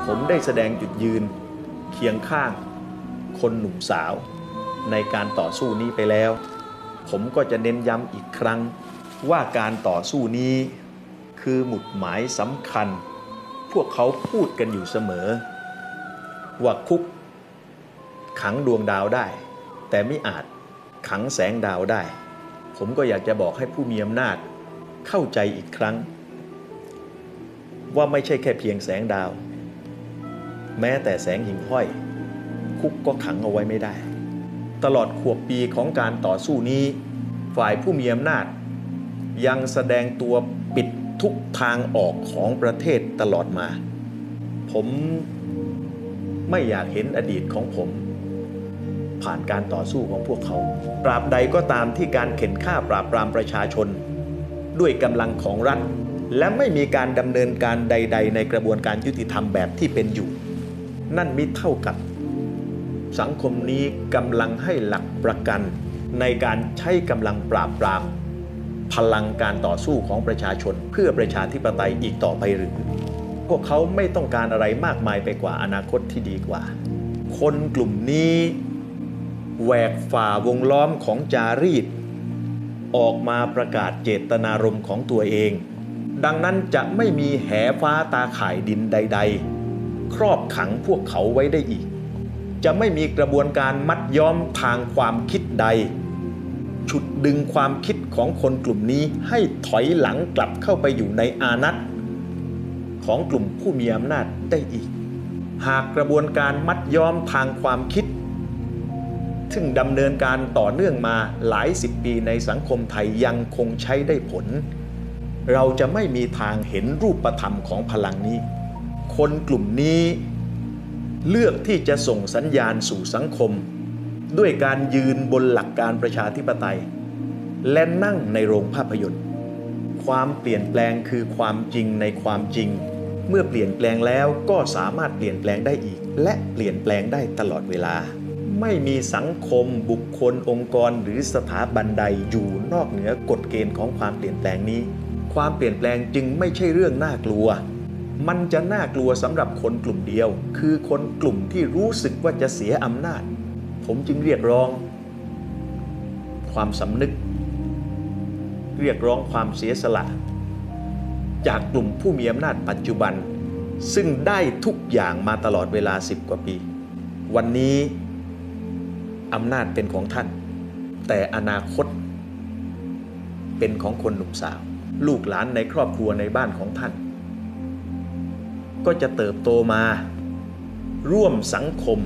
ผมได้แสดงจุดยืนเคียงข้างคนหนุ่มสาวในการต่อสู้นี้ไปแล้วผมก็จะเน้นย้ำอีกครั้งว่าการต่อสู้นี้คือหมุดหมายสำคัญพวกเขาพูดกันอยู่เสมอว่าคุกขังดวงดาวได้แต่ไม่อาจขังแสงดาวได้ผมก็อยากจะบอกให้ผู้มีอำนาจเข้าใจอีกครั้งว่าไม่ใช่แค่เพียงแสงดาวแม้แต่แสงหิ่งห้อยคุกก็ขังเอาไว้ไม่ได้ตลอดขวบปีของการต่อสู้นี้ฝ่ายผู้มีอำนาจยังแสดงตัวปิดทุกทางออกของประเทศตลอดมาผมไม่อยากเห็นอดีตของผมผ่านการต่อสู้ของพวกเขาตราบใดก็ตามที่การเข็นฆ่าปราบปรามประชาชนด้วยกำลังของรัฐและไม่มีการดำเนินการใดๆในกระบวนการยุติธรรมแบบที่เป็นอยู่นั่นมิเท่ากับสังคมนี้กำลังให้หลักประกันในการใช้กำลังปราบปรามพลังการต่อสู้ของประชาชนเพื่อประชาธิปไตยอีกต่อไปหรือพวกเขาไม่ต้องการอะไรมากมายไปกว่าอนาคตที่ดีกว่าคนกลุ่มนี้แหวกฝ่าวงล้อมของจารีตออกมาประกาศเจตนารมณ์ของตัวเองดังนั้นจะไม่มีแหฟ้าตาข่ายดินใดๆครอบขังพวกเขาไว้ได้อีกจะไม่มีกระบวนการมัดย้อมทางความคิดใดฉุดดึงความคิดของคนกลุ่มนี้ให้ถอยหลังกลับเข้าไปอยู่ในอานัตของกลุ่มผู้มีอำนาจได้อีกหากกระบวนการมัดย้อมทางความคิดซึ่งดำเนินการต่อเนื่องมาหลายสิบปีในสังคมไทยยังคงใช้ได้ผลเราจะไม่มีทางเห็นรูปธรรมของพลังนี้คนกลุ่มนี้เลือกที่จะส่งสัญญาณสู่สังคมด้วยการยืนบนหลักการประชาธิปไตยและนั่งในโรงภาพยนตร์ความเปลี่ยนแปลงคือความจริงในความจริงเมื่อเปลี่ยนแปลงแล้วก็สามารถเปลี่ยนแปลงได้อีกและเปลี่ยนแปลงได้ตลอดเวลาไม่มีสังคมบุคคลองค์กรหรือสถาบันใดอยู่นอกเหนือกฎเกณฑ์ของความเปลี่ยนแปลงนี้ความเปลี่ยนแปลงจึงไม่ใช่เรื่องน่ากลัวมันจะน่ากลัวสำหรับคนกลุ่มเดียวคือคนกลุ่มที่รู้สึกว่าจะเสียอำนาจผมจึงเรียกร้องความสำนึกเรียกร้องความเสียสละจากกลุ่มผู้มีอำนาจปัจจุบันซึ่งได้ทุกอย่างมาตลอดเวลา10 กว่าปีวันนี้อำนาจเป็นของท่านแต่อนาคตเป็นของคนหนุ่มสาวลูกหลานในครอบครัวในบ้านของท่านก็จะเติบโตมาร่วมสังคม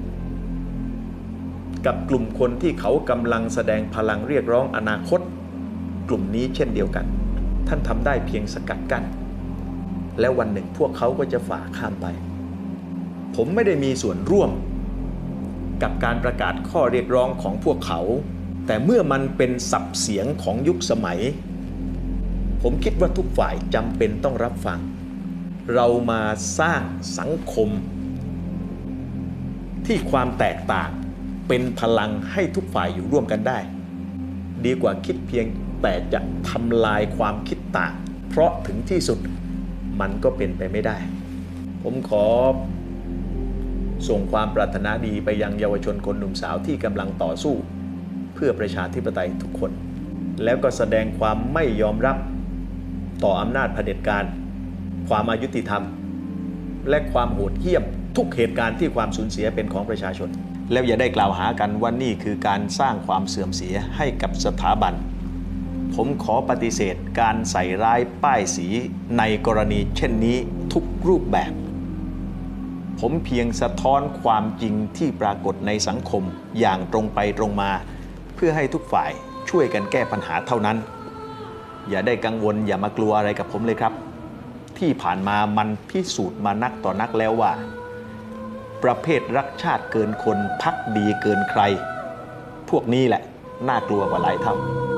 กับกลุ่มคนที่เขากำลังแสดงพลังเรียกร้องอนาคตกลุ่มนี้เช่นเดียวกันท่านทำได้เพียงสกัดกั้นและวันหนึ่งพวกเขาก็จะฝ่าข้ามไปผมไม่ได้มีส่วนร่วมกับการประกาศข้อเรียกร้องของพวกเขาแต่เมื่อมันเป็นสับเสียงของยุคสมัยผมคิดว่าทุกฝ่ายจำเป็นต้องรับฟังเรามาสร้างสังคมที่ความแตกต่างเป็นพลังให้ทุกฝ่ายอยู่ร่วมกันได้ดีกว่าคิดเพียงแต่จะทำลายความคิดต่างเพราะถึงที่สุดมันก็เป็นไปไม่ได้ผมขอส่งความปรารถนาดีไปยังเยาวชนคนหนุ่มสาวที่กำลังต่อสู้เพื่อประชาธิปไตยทุกคนแล้วก็แสดงความไม่ยอมรับต่ออำนาจเผด็จการความอายุติธรรมและความโหดเหี้ยมทุกเหตุการณ์ที่ความสูญเสียเป็นของประชาชนแล้วอย่าได้กล่าวหากันว่านี่คือการสร้างความเสื่อมเสียให้กับสถาบันผมขอปฏิเสธการใส่ร้ายป้ายสีในกรณีเช่นนี้ทุกรูปแบบผมเพียงสะท้อนความจริงที่ปรากฏในสังคมอย่างตรงไปตรงมาเพื่อให้ทุกฝ่ายช่วยกันแก้ปัญหาเท่านั้นอย่าได้กังวลอย่ามากลัวอะไรกับผมเลยครับที่ผ่านมามันพิสูจน์มานักต่อนักแล้วว่าประเภทรักชาติเกินคนภักดีเกินใครพวกนี้แหละน่ากลัวกว่าหลายเท่า